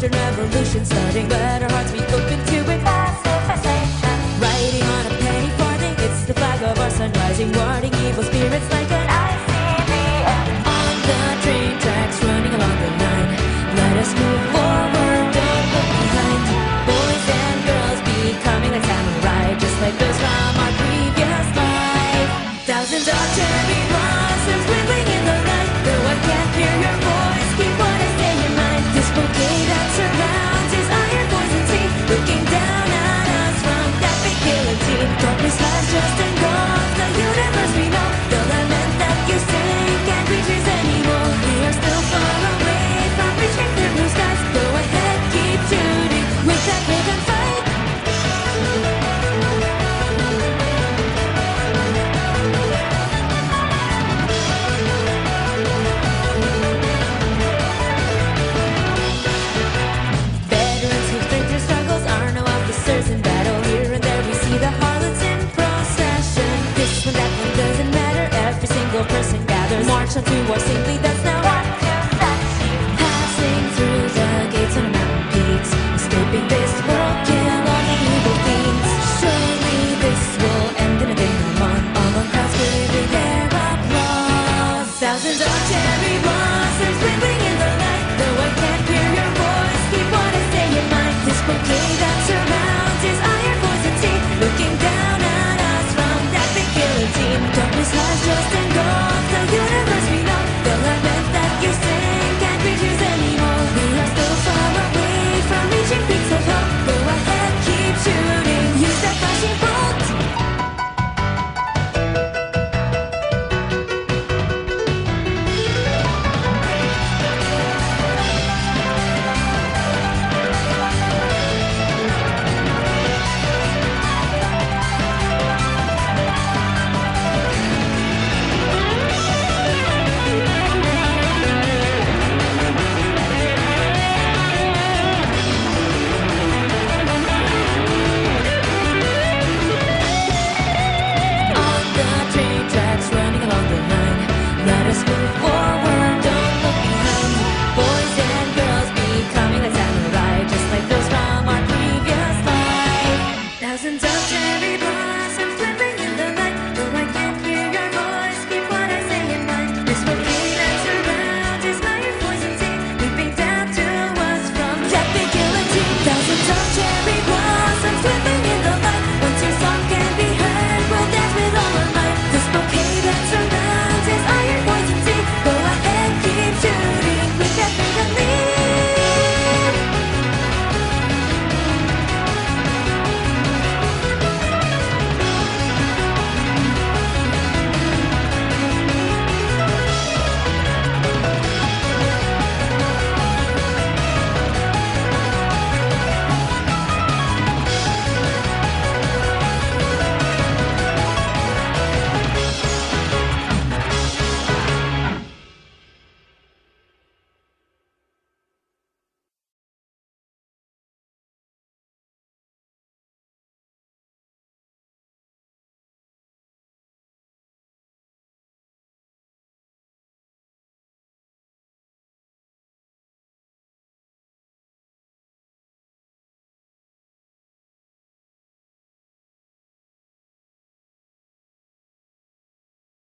Western revolution starting, but our hearts be open to it. Pacifization. Riding on a penny farthing, it's the flag of our sun rising, warding evil spirits like an ICBM. On the train tracks, running along the line, let us move forward, don't look behind. Boys and girls becoming like samurai, just like those from our previous life. Thousands of cherry blossoms twinkling in the light, though I can't hear your voice, keep what I say in mind. This bouquet that surrounds is iron poison tea, looking down at us from that big guillotine. Darkness has just engulfed the universe we know. The lament that you sing can't reach us anymore. We are still far away from reaching the blue skies. Go ahead, keep shooting with that rhythm fight. Veterans who've faced their struggles are no officers in battle. Here and there we see the harlots in procession. This one, that one, doesn't matter. Every single person gathers, march on to war singly. That's now passing through the gates on the mountain peaks, escaping this world, kill all the evil fiends. Surely this will end in a day no more. All the crowds giving their applause. Thousands of cherry blossoms twinkling in the light, though I can't hear your voice, keep what I say in mind. This bouquet that surrounds is iron poison tea, looking down at us from that big guillotine. Darkness has just